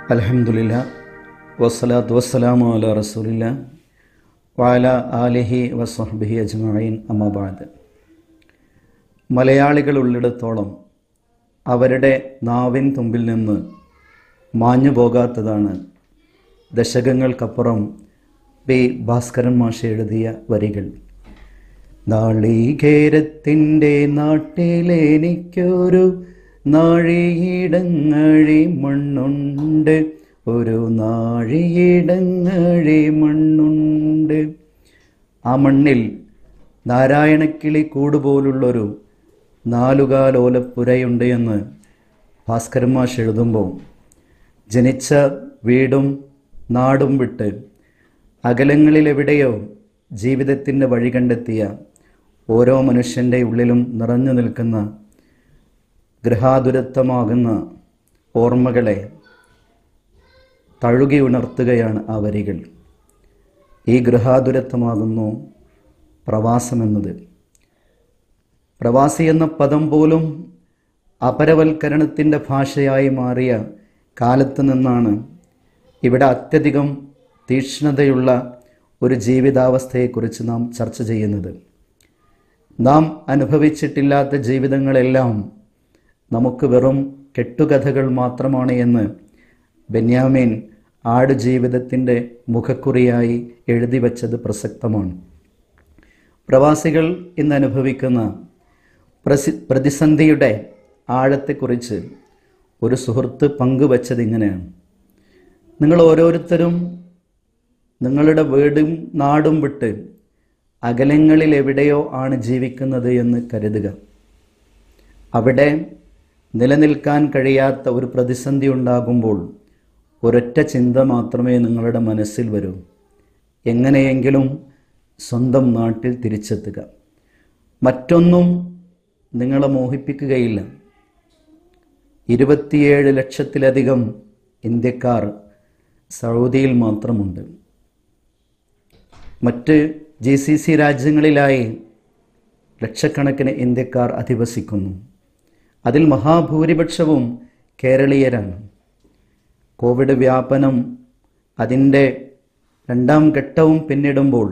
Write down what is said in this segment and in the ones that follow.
അൽഹംദുലില്ലാ വസ്സലാത്തു വസ്സലാമു അലാ റസൂലില്ലാ വഅലാ ആലിഹി വസ്വഹ്ബിഹി അജ്മഈൻ അമ്മാ ബഅദ്. മലയാളികളുള്ളിടത്തോളം അവരുടെ നാവിൻ തുമ്പിൽ നിന്ന് മാഞ്ഞു പോകാത്തതാണ് ദശകങ്ങൾക്കപ്പുറം പി ഭാസ്കരൻ മാഷ് എഴുതിയ വരികൾ. നാളികേരത്തിൻ്റെ നാട്ടിലെനിക്കൊരു നാഴിയിടങ്ങഴി മണ്ണുണ്ട്, ഒരു നാഴിയിടങ്ങഴി മണ്ണുണ്ട്. ആ മണ്ണിൽ നാരായണക്കിളി കൂടുപോലുള്ളൊരു നാലുകാലോലപ്പുരയുണ്ട് എന്ന് ഭാസ്കരൻ മാഷ് എഴുതുമ്പോൾ, ജനിച്ച വീടും നാടും വിട്ട് അകലങ്ങളിലെവിടെയോ ജീവിതത്തിൻ്റെ വഴി കണ്ടെത്തിയ ഓരോ മനുഷ്യൻ്റെ ഉള്ളിലും നിറഞ്ഞു നിൽക്കുന്ന ഗൃഹാതുരത്വമാകുന്ന ഓർമ്മകളെ തഴുകി ഉണർത്തുകയാണ് ആ വരികൾ. ഈ ഗൃഹാതുരത്വമാകുന്നു പ്രവാസമെന്നത്. പ്രവാസി എന്ന പദം പോലും അപരവൽക്കരണത്തിൻ്റെ ഭാഷയായി മാറിയ കാലത്ത് നിന്നാണ് ഇവിടെ അത്യധികം തീക്ഷ്ണതയുള്ള ഒരു ജീവിതാവസ്ഥയെക്കുറിച്ച് നാം ചർച്ച ചെയ്യുന്നത്. നാം അനുഭവിച്ചിട്ടില്ലാത്ത ജീവിതങ്ങളെല്ലാം നമുക്ക് വെറും കെട്ടുകഥകൾ മാത്രമാണ് എന്ന് ബെന്യാമിൻ ആടുജീവിതത്തിൻ്റെ മുഖക്കുറിയായി എഴുതി വച്ചത് പ്രസക്തമാണ്. പ്രവാസികൾ ഇന്ന് അനുഭവിക്കുന്ന പ്രതിസന്ധിയുടെ ആഴത്തെക്കുറിച്ച് ഒരു സുഹൃത്ത് പങ്കുവച്ചത് ഇങ്ങനെയാണ്: നിങ്ങൾ ഓരോരുത്തരും നിങ്ങളുടെ വീടും നാടും വിട്ട് അകലങ്ങളിൽ എവിടെയോ ആണ് ജീവിക്കുന്നത് എന്ന് കരുതുക. അവിടെ നിലനിൽക്കാൻ കഴിയാത്ത ഒരു പ്രതിസന്ധി ഉണ്ടാകുമ്പോൾ ഒരൊറ്റ ചിന്ത മാത്രമേ നിങ്ങളുടെ മനസ്സിൽ വരൂ: എങ്ങനെയെങ്കിലും സ്വന്തം നാട്ടിൽ തിരിച്ചെത്തുക. മറ്റൊന്നും നിങ്ങളെ മോഹിപ്പിക്കുകയില്ല. 27 ലക്ഷത്തിലധികം ഇന്ത്യക്കാർ സൗദിയിൽ മാത്രമുണ്ട്. മറ്റ് GCC രാജ്യങ്ങളിലായി ലക്ഷക്കണക്കിന് ഇന്ത്യക്കാർ അധിവസിക്കുന്നു. അതിൽ മഹാഭൂരിപക്ഷവും കേരളീയരാണ്. കോവിഡ് വ്യാപനം അതിൻ്റെ 2ാം ഘട്ടവും പിന്നിടുമ്പോൾ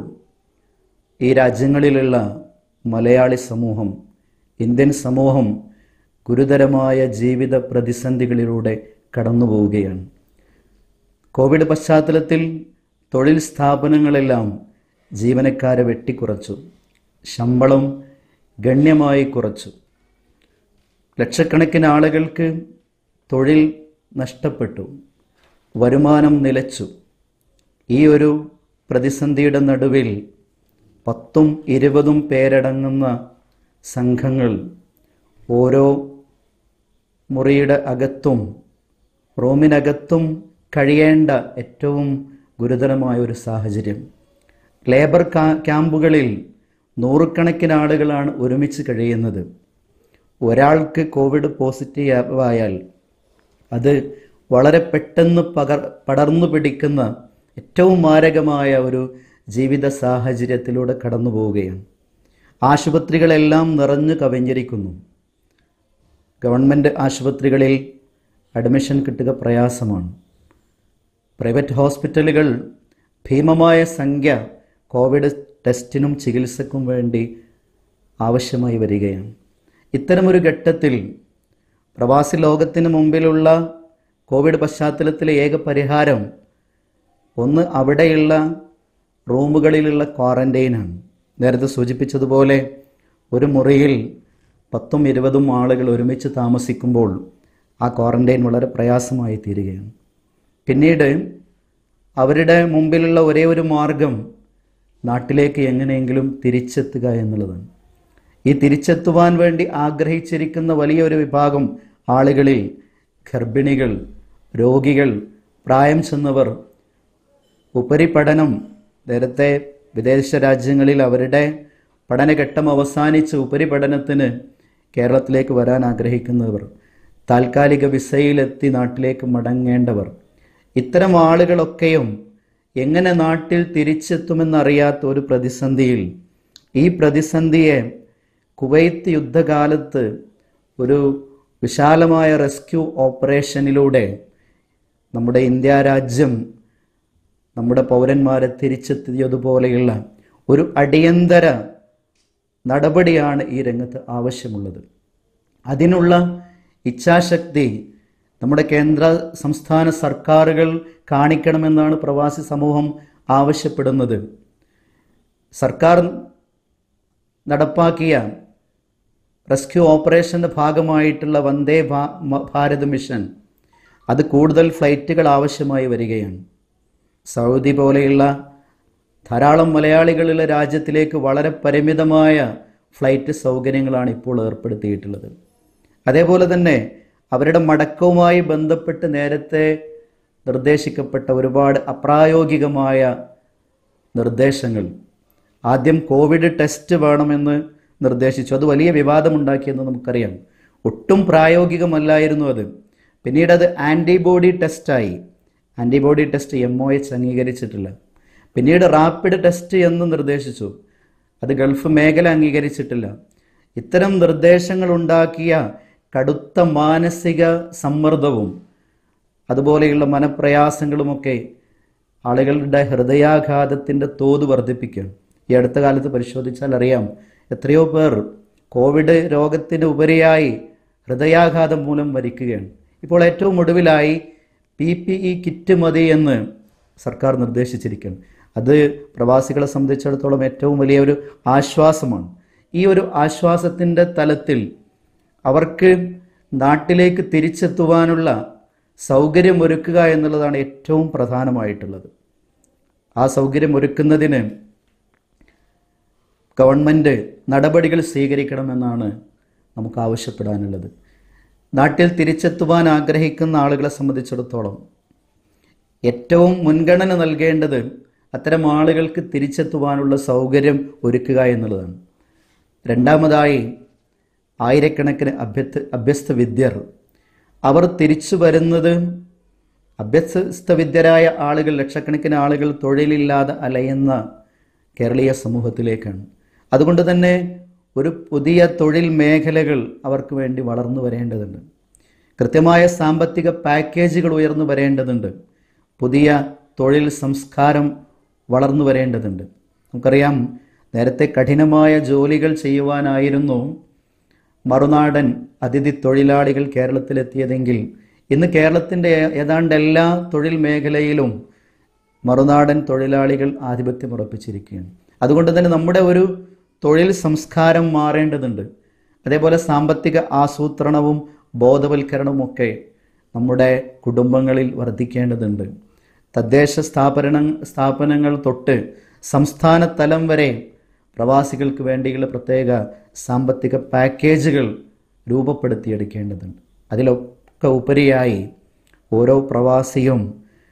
ഈ രാജ്യങ്ങളിലുള്ള മലയാളി സമൂഹം, ഇന്ത്യൻ സമൂഹം ഗുരുതരമായ ജീവിത പ്രതിസന്ധികളിലൂടെ കടന്നു പോവുകയാണ്. കോവിഡ് പശ്ചാത്തലത്തിൽ തൊഴിൽ സ്ഥാപനങ്ങളെല്ലാം ജീവനക്കാരെ വെട്ടിക്കുറച്ചു, ശമ്പളം ഗണ്യമായി കുറച്ചു. ലക്ഷക്കണക്കിന് ആളുകൾക്ക് തൊഴിൽ നഷ്ടപ്പെട്ടു, വരുമാനം നിലച്ചു. ഈ ഒരു പ്രതിസന്ധിയുടെ നടുവിൽ 10ഉം 20ഉം പേരടങ്ങുന്ന സംഘങ്ങൾ ഓരോ മുറിയുടെ അകത്തും റൂമിനകത്തും കഴിയേണ്ട ഏറ്റവും ഗുരുതരമായ ഒരു സാഹചര്യം. ലേബർ ക്യാമ്പുകളിൽ നൂറുകണക്കിന് ആളുകളാണ് ഒരുമിച്ച് കഴിയുന്നത്. ഒരാൾക്ക് കോവിഡ് പോസിറ്റീവ് ആയാൽ അത് വളരെ പെട്ടെന്ന് പടർന്നു പിടിക്കുന്ന ഏറ്റവും മാരകമായ ഒരു ജീവിത സാഹചര്യത്തിലൂടെ കടന്നു പോവുകയാണ്. ആശുപത്രികളെല്ലാം നിറഞ്ഞു കവിഞ്ഞിരിക്കുന്നു. ഗവൺമെൻറ് ആശുപത്രികളിൽ അഡ്മിഷൻ കിട്ടുക പ്രയാസമാണ്. പ്രൈവറ്റ് ഹോസ്പിറ്റലുകൾ ഭീമമായ സംഖ്യ കോവിഡ് ടെസ്റ്റിനും ചികിത്സക്കും വേണ്ടി ആവശ്യമായി വരികയാണ്. ഇത്തരമൊരു ഘട്ടത്തിൽ പ്രവാസി ലോകത്തിന് മുമ്പിലുള്ള കോവിഡ് പശ്ചാത്തലത്തിലെ ഏക പരിഹാരം ഒന്ന് അവിടെയുള്ള റൂമുകളിലുള്ള ക്വാറന്റൈനാണ്. നേരത്തെ സൂചിപ്പിച്ചതുപോലെ ഒരു മുറിയിൽ 10ഉം 20ഉം ആളുകൾ ഒരുമിച്ച് താമസിക്കുമ്പോൾ ആ ക്വാറന്റൈൻ വളരെ പ്രയാസമായി തീരുകയാണ്. പിന്നീട് അവരുടെ മുമ്പിലുള്ള ഒരേ ഒരു മാർഗം നാട്ടിലേക്ക് എങ്ങനെയെങ്കിലും തിരിച്ചെത്തുക എന്നുള്ളതാണ്. ഈ തിരിച്ചെത്തുവാൻ വേണ്ടി ആഗ്രഹിച്ചിരിക്കുന്ന വലിയൊരു വിഭാഗം ആളുകളിൽ ഗർഭിണികൾ, രോഗികൾ, പ്രായം ചെന്നവർ, ഉപരിപഠനം, നേരത്തെ വിദേശ രാജ്യങ്ങളിൽ അവരുടെ പഠനഘട്ടം അവസാനിച്ച് ഉപരിപഠനത്തിന് കേരളത്തിലേക്ക് വരാൻ ആഗ്രഹിക്കുന്നവർ, താൽക്കാലിക വിസയിലെത്തി നാട്ടിലേക്ക് മടങ്ങേണ്ടവർ, ഇത്തരം ആളുകളൊക്കെയും എങ്ങനെ നാട്ടിൽ തിരിച്ചെത്തുമെന്നറിയാത്ത ഒരു പ്രതിസന്ധിയിൽ, ഈ പ്രതിസന്ധിയെ കുവൈത്ത് യുദ്ധകാലത്ത് ഒരു വിശാലമായ റെസ്ക്യൂ ഓപ്പറേഷനിലൂടെ നമ്മുടെ ഇന്ത്യ രാജ്യം നമ്മുടെ പൗരന്മാരെ തിരിച്ചെത്തിയതുപോലെയുള്ള ഒരു അടിയന്തര നടപടിയാണ് ഈ രംഗത്ത് ആവശ്യമുള്ളത്. അതിനുള്ള ഇച്ഛാശക്തി നമ്മുടെ കേന്ദ്ര സംസ്ഥാന സർക്കാരുകൾ കാണിക്കണമെന്നാണ് പ്രവാസി സമൂഹം ആവശ്യപ്പെടുന്നത്. സർക്കാർ നടപ്പാക്കിയ റെസ്ക്യൂ ഓപ്പറേഷൻ്റെ ഭാഗമായിട്ടുള്ള വന്ദേ ഭാരത് മിഷൻ, അത് കൂടുതൽ ഫ്ലൈറ്റുകൾ ആവശ്യമായി വരികയാണ്. സൗദി പോലെയുള്ള ധാരാളം മലയാളികളുള്ള രാജ്യത്തിലേക്ക് വളരെ പരിമിതമായ ഫ്ലൈറ്റ് സൗകര്യങ്ങളാണ് ഇപ്പോൾ ഏർപ്പെടുത്തിയിട്ടുള്ളത്. അതേപോലെ തന്നെ അവരുടെ മടക്കവുമായി ബന്ധപ്പെട്ട് നേരത്തെ നിർദ്ദേശിക്കപ്പെട്ട ഒരുപാട് അപ്രായോഗികമായ നിർദ്ദേശങ്ങൾ, ആദ്യം കോവിഡ് ടെസ്റ്റ് വേണമെന്ന് നിർദ്ദേശിച്ചു. അത് വലിയ വിവാദമുണ്ടാക്കിയെന്ന് നമുക്കറിയാം. ഒട്ടും പ്രായോഗികമല്ലായിരുന്നു അത്. പിന്നീട് അത് ആൻറ്റിബോഡി ടെസ്റ്റായി. ആൻറ്റിബോഡി ടെസ്റ്റ് MOH അംഗീകരിച്ചിട്ടില്ല. പിന്നീട് റാപ്പിഡ് ടെസ്റ്റ് എന്ന് നിർദ്ദേശിച്ചു. അത് ഗൾഫ് മേഖല അംഗീകരിച്ചിട്ടില്ല. ഇത്തരം നിർദ്ദേശങ്ങൾ ഉണ്ടാക്കിയ കടുത്ത മാനസിക സമ്മർദ്ദവും അതുപോലെയുള്ള മനപ്രയാസങ്ങളുമൊക്കെ ആളുകളുടെ ഹൃദയാഘാതത്തിൻ്റെ തോത് വർദ്ധിപ്പിക്കുകയാണ്. ഈ അടുത്ത കാലത്ത് പരിശോധിച്ചാൽ അറിയാം, എത്രയോ പേർ കോവിഡ് രോഗത്തിന് ഉപരിയായി ഹൃദയാഘാതം മൂലം മരിക്കുകയാണ്. ഇപ്പോൾ ഏറ്റവും ഒടുവിലായി PPE കിറ്റ് മതി എന്ന് സർക്കാർ നിർദ്ദേശിച്ചിരിക്കുകയാണ്. അത് പ്രവാസികളെ സംബന്ധിച്ചിടത്തോളം ഏറ്റവും വലിയൊരു ആശ്വാസമാണ്. ഈ ഒരു ആശ്വാസത്തിൻ്റെ തലത്തിൽ അവർക്ക് നാട്ടിലേക്ക് തിരിച്ചെത്തുവാനുള്ള സൗകര്യം ഒരുക്കുക എന്നുള്ളതാണ് ഏറ്റവും പ്രധാനമായിട്ടുള്ളത്. ആ സൗകര്യം ഒരുക്കുന്നതിന് ഗവൺമെൻറ് നടപടികൾ സ്വീകരിക്കണമെന്നാണ് നമുക്ക് ആവശ്യപ്പെടാനുള്ളത്. നാട്ടിൽ തിരിച്ചെത്തുവാൻ ആഗ്രഹിക്കുന്ന ആളുകളെ സംബന്ധിച്ചിടത്തോളം ഏറ്റവും മുൻഗണന നൽകേണ്ടത് അത്തരം ആളുകൾക്ക് തിരിച്ചെത്തുവാനുള്ള സൗകര്യം ഒരുക്കുക എന്നുള്ളതാണ്. രണ്ടാമതായി, ആയിരക്കണക്കിന് അഭ്യസ്ത വിദ്യർ അവർ തിരിച്ചു വരുന്നത്, അഭ്യസ്ത വിദ്യരായ ആളുകൾ, ലക്ഷക്കണക്കിന് ആളുകൾ തൊഴിലില്ലാതെ അലയുന്ന കേരളീയ സമൂഹത്തിലേക്കാണ്. അതുകൊണ്ട് തന്നെ ഒരു പുതിയ തൊഴിൽ മേഖലകൾ അവർക്ക് വേണ്ടി വളർന്നു വരേണ്ടതുണ്ട്. കൃത്യമായ സാമ്പത്തിക പാക്കേജുകൾ ഉയർന്നു വരേണ്ടതുണ്ട്. പുതിയ തൊഴിൽ സംസ്കാരം വളർന്നു വരേണ്ടതുണ്ട്. നമുക്കറിയാം, നേരത്തെ കഠിനമായ ജോലികൾ ചെയ്യുവാനായിരുന്നു മറുനാടൻ അതിഥി തൊഴിലാളികൾ കേരളത്തിലെത്തിയതെങ്കിൽ ഇന്ന് കേരളത്തിൻ്റെ ഏതാണ്ട് എല്ലാ തൊഴിൽ മേഖലയിലും മറുനാടൻ തൊഴിലാളികൾ ആധിപത്യം ഉറപ്പിച്ചിരിക്കുകയാണ്. അതുകൊണ്ട് തന്നെ നമ്മുടെ ഒരു തൊഴിൽ സംസ്കാരം മാറേണ്ടതുണ്ട്. അതേപോലെ സാമ്പത്തിക ആസൂത്രണവും ബോധവൽക്കരണവും ഒക്കെ നമ്മുടെ കുടുംബങ്ങളിൽ വർദ്ധിക്കേണ്ടതുണ്ട്. തദ്ദേശ സ്ഥാപനങ്ങൾ തൊട്ട് സംസ്ഥാന തലം വരെ പ്രവാസികൾക്ക് വേണ്ടിയുള്ള പ്രത്യേക സാമ്പത്തിക പാക്കേജുകൾ രൂപപ്പെടുത്തിയെടുക്കേണ്ടതുണ്ട്. അതിലൊക്കെ ഉപരിയായി ഓരോ പ്രവാസിയും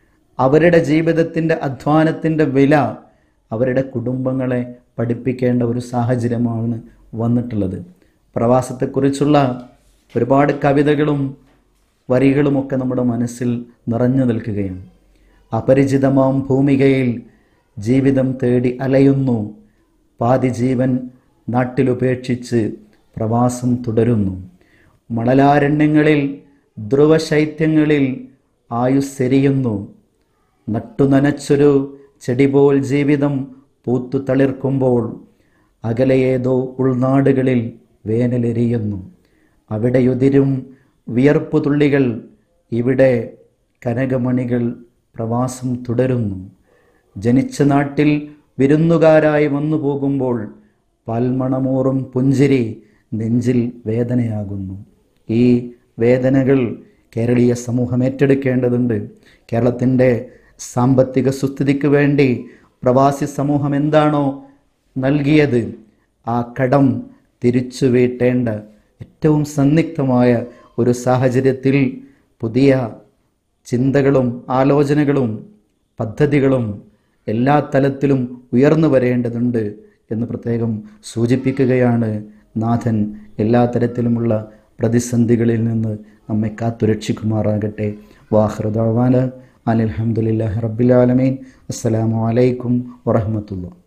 അവരുടെ ജീവിതത്തിൻ്റെ അധ്വാനത്തിൻ്റെ വില അവരുടെ കുടുംബങ്ങളെ പഠിപ്പിക്കേണ്ട ഒരു സാഹചര്യമാണ് വന്നിട്ടുള്ളത്. പ്രവാസത്തെക്കുറിച്ചുള്ള ഒരുപാട് കവിതകളും വരികളുമൊക്കെ നമ്മുടെ മനസ്സിൽ നിറഞ്ഞു നിൽക്കുകയാണ്. അപരിചിതമാം ഭൂമികയിൽ ജീവിതം തേടി അലയുന്നു, പാതി ജീവൻ നാട്ടിലുപേക്ഷിച്ച് പ്രവാസം തുടരുന്നു. മണലാരണ്യങ്ങളിൽ ധ്രുവശൈത്യങ്ങളിൽ ആയുസ്സെരിയുന്നു, നട്ടുനനച്ചൊരു ചെടി പോൽ ജീവിതം പൂത്തു തളിർക്കുമ്പോൾ അകലെയേതോ ഉൾനാടുകളിൽ വേനലെരിയുന്നു. അവിടെയുതിരും വിയർപ്പു തുള്ളികൾ, ഇവിടെ കനകമണികൾ പ്രവാസം തുടരുന്നു. ജനിച്ച നാട്ടിൽ വിരുന്നുകാരായി വന്നു പോകുമ്പോൾ പാൽമണമൂറും പുഞ്ചിരി നെഞ്ചിൽ വേദനയാകുന്നു. ഈ വേദനകൾ കേരളീയ സമൂഹം ഏറ്റെടുക്കേണ്ടതുണ്ട്. കേരളത്തിൻ്റെ സാമ്പത്തിക സുസ്ഥിതിക്ക് വേണ്ടി പ്രവാസി സമൂഹം എന്താണോ നൽകിയത് ആ കടം തിരിച്ചു വീട്ടേണ്ട ഏറ്റവും സന്നിഗ്ധമായ ഒരു സാഹചര്യത്തിൽ പുതിയ ചിന്തകളും ആലോചനകളും പദ്ധതികളും എല്ലാ തലത്തിലും ഉയർന്നു വരേണ്ടതുണ്ട് എന്ന് പ്രത്യേകം സൂചിപ്പിക്കുകയാണ്. നാഥൻ എല്ലാ തരത്തിലുമുള്ള പ്രതിസന്ധികളിൽ നിന്ന് നമ്മെ കാത്തുരക്ഷിക്കുമാറാകട്ടെ. വാഖിറു ദഅ്വാനാ അനിൽ ഹംദുലില്ലാഹി റബ്ബിൽ ആലമീൻ. അസ്സലാമു അലൈക്കും വറഹ്മത്തുള്ളാഹി.